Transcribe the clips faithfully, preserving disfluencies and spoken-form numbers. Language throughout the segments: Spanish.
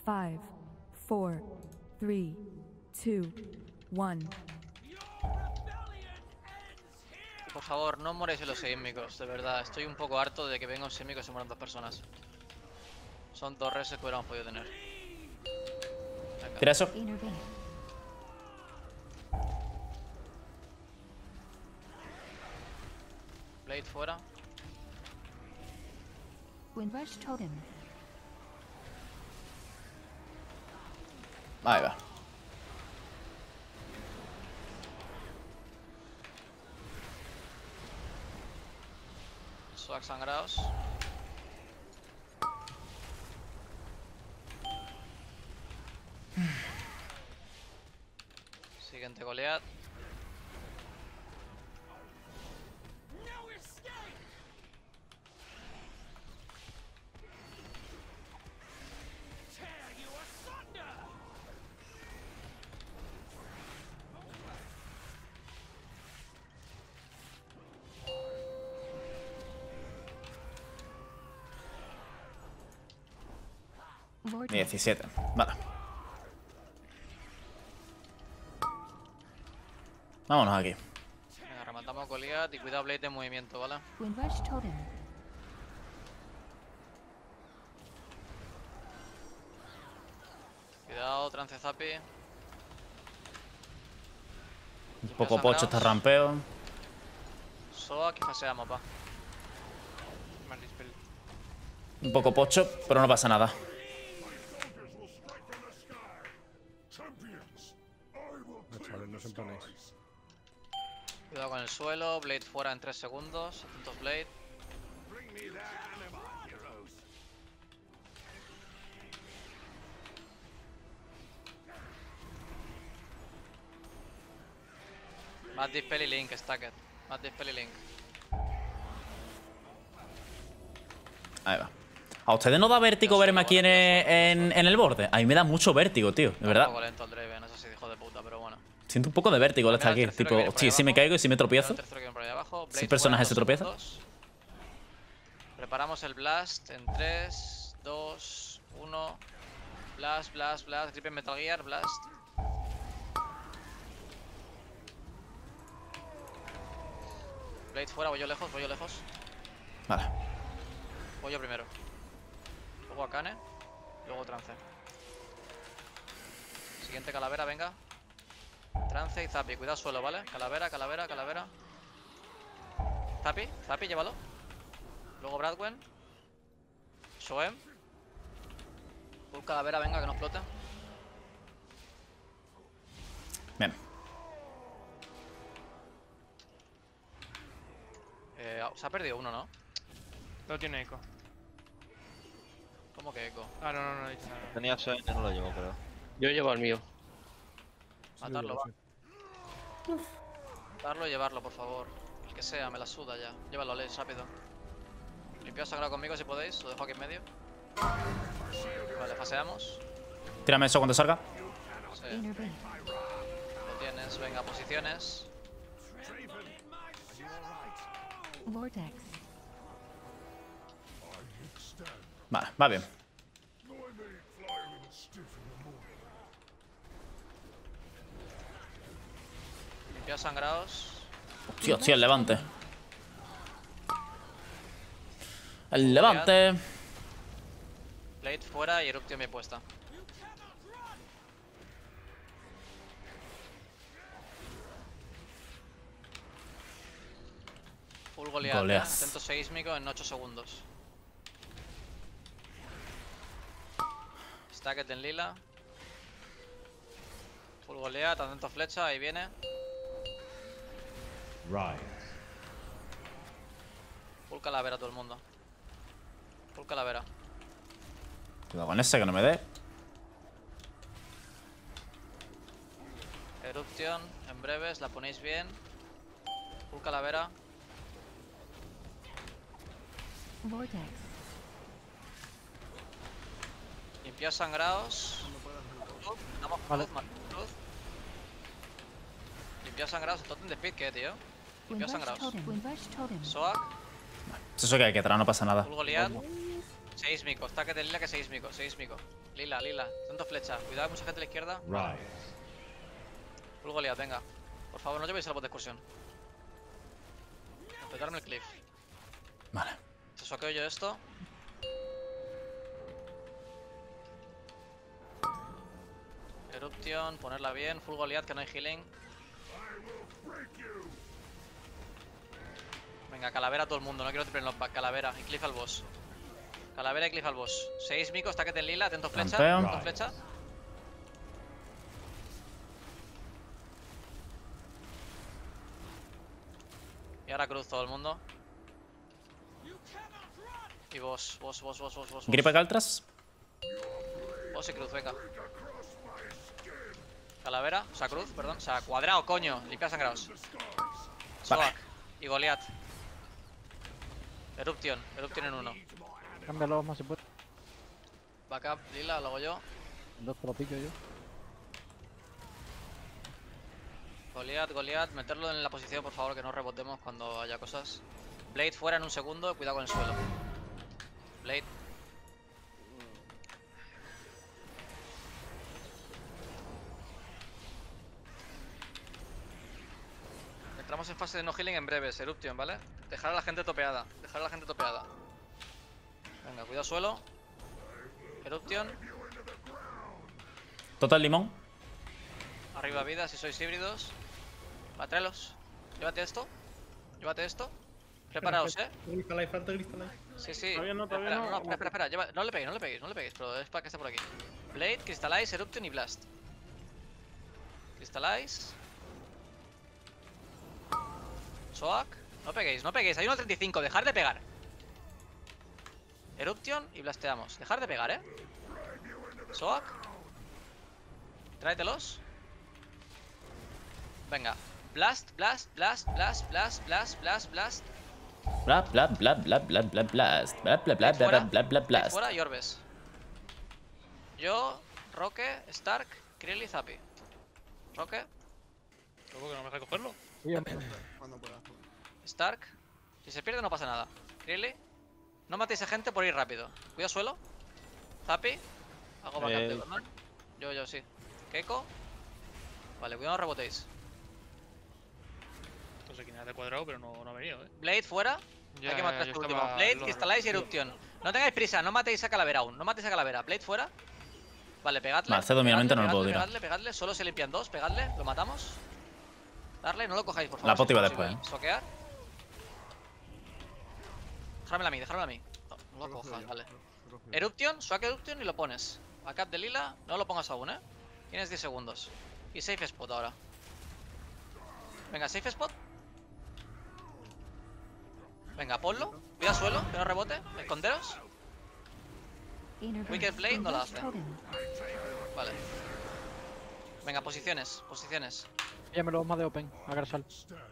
five, four, three, two, one. Por favor, no moréis en los sísmicos, de verdad. Estoy un poco harto de que venga un sísmico y se mueran dos personas. Son dos reses que hubiéramos podido tener. Venga. Tira eso. Blade fuera. Windrush Totem. Ahí va. Swag sangrados. Siguiente Goliath. diecisiete. Vale. Vámonos aquí. Venga, rematamos Goliath y cuidado Blade de movimiento, ¿vale? Windrush Totem. Cuidado, trance Zapi. Un poco pocho este rampeo. Soa, que faseamos, va. Un poco pocho, pero no pasa nada. No, chavales, no os empanéis. Cuidado con el suelo, Blade fuera en tres segundos. Atentos Blade. Mad Dispel y Link, Stacked. Mad Dispel y Link. Ahí va. ¿A ustedes no da vértigo verme aquí en el, en, en el borde? A mí me da mucho vértigo, tío, de verdad. Un poco lento el Draven, eso sí, hijo de puta, pero bueno. Siento un poco de vértigo al estar aquí. Tipo, hostia, si me caigo y si me tropiezo. Si el personaje se tropieza. Preparamos el Blast en tres, dos, uno. Blast, Blast, Blast. Grip en Metal Gear, Blast. Blade fuera, voy yo lejos, voy yo lejos. Vale. Voy yo primero. Luego Akane. Luego Trance. Siguiente calavera, venga. Trance y Zapi. Cuidado suelo, ¿vale? Calavera, calavera, calavera. Zapi, Zapi, llévalo. Luego Bradwen. Shoem. Full calavera, venga, que no explote. Bien. Eh, se ha perdido uno, ¿no? No tiene eco. ¿Cómo que eco? Ah, no, no, no he dicho nada. Tenía sueño, no lo llevo, creo. Yo llevo el mío. Matarlo, va. Matarlo y llevarlo, por favor. El que sea, me la suda ya. Llévalo, Les, rápido. Limpiaos sagrado conmigo si podéis, lo dejo aquí en medio. Vale, faseamos. Tírame eso cuando salga. Sí. Lo tienes, venga, posiciones. Vortex. Vale, va bien. Limpiaos sangrados. Hostia, hostia, el levante. El levante. Blade fuera y Eruption bien puesta. Full Goliath, Goliath. ¿eh? Atento seísmico en ocho segundos. Stacket en lila. Full Goliath, atento flecha, ahí viene. Full calavera todo el mundo. Full calavera. Cuidado con ese que no me dé. Eruption, en breves, la ponéis bien. Full calavera. Vortex. Limpiaos sangrados. Damos Vale. cruz, marcamos cruz. Limpiaos sangrados. Totem de speed, ¿qué, tío? Limpiaos Windrush sangrados. Totem. Windrush Totem. Soak. Eso que hay que traer, no pasa nada. Full Goliath. seis mico, stack de lila que seis mico, seis mico. Lila, lila, tanto flecha. Cuidado, hay mucha gente a la izquierda. Full Goliath, venga. Por favor, no llevéis el bot de excursión. Petarme el cliff. Vale. Se soqueo yo esto. Eruption, ponerla bien. Full Goliath, que no hay healing. Venga, calavera a todo el mundo. No quiero triple knockback. Calavera y cliff al boss. Calavera y cliff al boss. seis micos, taquete en lila. Atento flecha. Campeo. Atento flecha. Y ahora cruz todo el mundo. Y boss, boss, boss, boss, boss, boss. Gripe Caltras. Boss y cruz, venga. Calavera, o sea, cruz, perdón. O sea, cuadrado, coño. Limpia sangrados. Soak y Goliath. Eruption, Eruption en uno. Cámbialo más si puedes. Backup, lila, lo hago yo. Dos te lo pico yo. Goliath, Goliath, meterlo en la posición, por favor, que no rebotemos cuando haya cosas. Blade fuera en un segundo, cuidado con el suelo. Blade. Entramos en fase de no healing en breves, Eruption, ¿vale? Dejar a la gente topeada, dejar a la gente topeada. Venga, cuidado suelo. Eruption. Total limón. Arriba vida si sois híbridos. Va, tráelos. Llévate esto. Llévate esto. Preparaos, eh. Crystallize, falta Crystallize. Sí, sí. Todavía no, todavía espera, no. no, espera, espera, espera. Lleva- no le peguéis, no le peguéis, no le peguéis, pero es para que esté por aquí. Blade, Crystallize, Eruption y Blast. Crystallize. Soak. No peguéis, no peguéis. Hay uno treinta y cinco, dejar de pegar. Eruption y blasteamos. Dejar de pegar, eh. Soak. Tráetelos. Venga. Blast, blast, blast, blast, blast, blast, blast, blast. Bla bla bla bla bla bla blast. Bla bla bla bla Fuera. bla bla blast. Fuera y Orbes. Yo, Roque, Stark, Krill y Zappy. Roque, ¿Cómo que no me deja cogerlo? Stark. Si se pierde no pasa nada. Krilly. No matéis a gente por ir rápido. Cuida suelo. Zappy. Hago backup de Eh. Gorman. Yo, yo, sí. Keiko. Vale, cuidado, no rebotéis. No sé quién era de cuadrado, pero no, no ha venido, eh. Blade fuera. Ya, Hay que matar yo este estaba último. Blade, lo- Crystallize y Eruption. No tengáis prisa, no matéis a Calavera aún. No matéis a Calavera. Blade fuera. Vale, pegadle. Vale, cedo mínimamente no lo puedo pegadle, tirar. Pegadle, pegadle. Solo se limpian dos. Pegadle. Lo matamos. Darle, no lo cojáis, por favor. La poti si es va posible. después, Soquear. Dejármela a mí, dejármela a mí. No, no lo cojas, vale. Eruption, swag Eruption y lo pones. Backup de lila, no lo pongas aún, eh. Tienes diez segundos. Y safe spot ahora. Venga, safe spot. Venga, ponlo. Cuida suelo, que no rebote. Esconderos. Inner Wicked Burst. Blade no la Rush hace. Totem. Vale. Venga, posiciones, posiciones. Píllamelo más de open, a Garsal.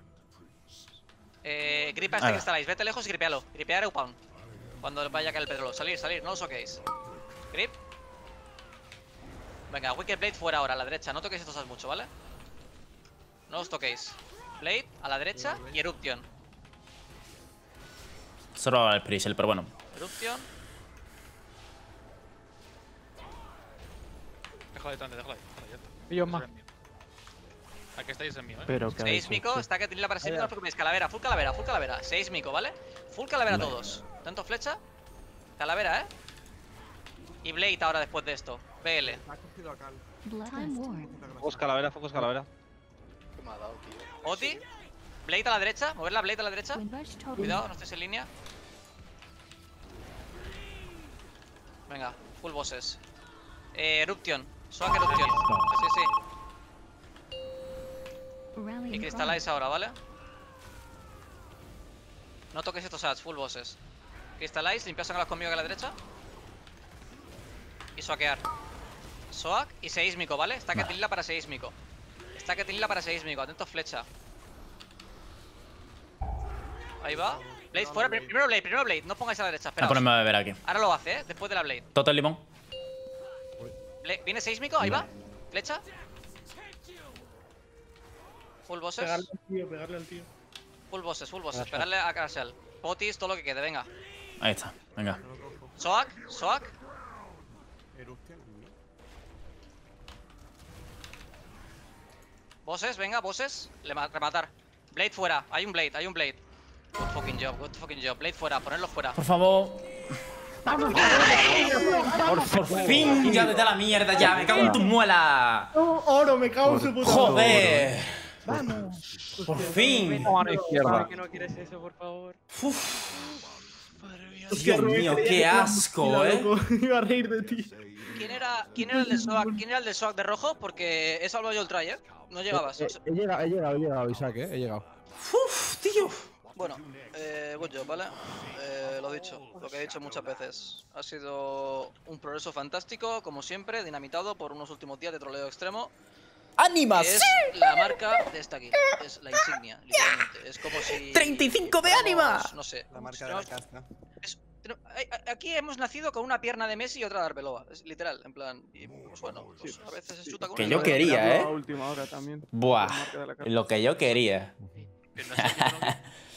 Eh, gripa Ahí este va. que estáis. Vete lejos y gripealo. Gripear Eupound. Cuando vaya a caer el pedrolo. Salir, salir, no os soquéis. Grip. Venga, Wicked Blade fuera ahora, a la derecha. No toquéis estos mucho, ¿vale? No os toquéis. Blade a la derecha y Eruption. Solo el Prisel, pero bueno. Eruption. Déjala ahí, Tante, déjala ahí. déjala ahí, ya está. Pillos Ese más. es mío. Aquí estáis es mío, eh. Pero que seis mico, está que la para seis mico, no os preocupéis. Calavera, full calavera, full calavera. seis mico, ¿vale? Full calavera todos. Tanto flecha. Calavera, ¿eh? Y Blade ahora después de esto. B L. Bloodlust. Focus calavera, focus calavera. Oti. Blade a la derecha. Mover la Blade a la derecha. Windrush Totem. Cuidado, no estés en línea. Venga, full bosses. Eh, Eruption. Swag Eruption. Sí, sí. Rallying Y Cry. Crystallize ahora, ¿vale? No toques estos ads, full bosses. Crystallize, limpias sangras conmigo a la derecha. Y soakear. Soak y seísmico, ¿vale? Está que Vale. tilila para seísmico. Está que tilila para seísmico, atento flecha. Ahí va. Blade fuera, Prim- primero Blade, primero Blade. No pongáis a la derecha, Voy a espera. ponerme a beber aquí. Ahora lo hace, ¿eh? Después de la Blade. Total limón. Bla- ¿Viene seísmico? Ahí va. Flecha. Full bosses. Pegarle al tío, pegarle al tío. Full bosses, full bosses. Pegarle a Crashel. Potis, todo lo que quede, venga. Ahí está. Venga. Soak, Soak. Bosses, venga, bosses. Le ma- rematar. Blade fuera, hay un Blade, hay un Blade. Good fucking job, good fucking job. Blade fuera, ponerlo fuera. Por favor. Por, por fin, ya vete a la mierda, ya. Me cago en tu muela. ¡Oh, oro! Me cago en su puta. Joder. Por fin. Mano izquierda. que no quieres eso, por favor. Uf. Hostia, Dios Rubén, mío, creía qué que era asco, mochila, eh. loco. Iba a reír de ti. ¿Quién era, quién era el de Soak? ¿Quién era el de Soak de rojo? Porque he salvado yo el try, ¿eh? No llegabas. He, o sea- he llegado, he llegado, he llegado, Isaac, eh. He llegado. Uf, tío. Bueno, eh, good job, ¿vale? Eh, lo dicho, lo que he dicho muchas veces. Ha sido un progreso fantástico, como siempre, dinamitado por unos últimos días de troleo extremo. ¡Ánimas! Es la marca de esta guild, es la insignia, literalmente. Es como si. ¡treinta y cinco de ánima! No sé. La marca de la tenemos- casta. es- tenemos- a- a- aquí hemos nacido con una pierna de Messi y otra de Arbeloa, es literal, en plan. Y pues bueno, pues a veces se chuta con Que una yo y otra. quería, ¿eh? A última hora también. Buah. La marca de la carta. Lo que yo quería. Que no sé, yo no-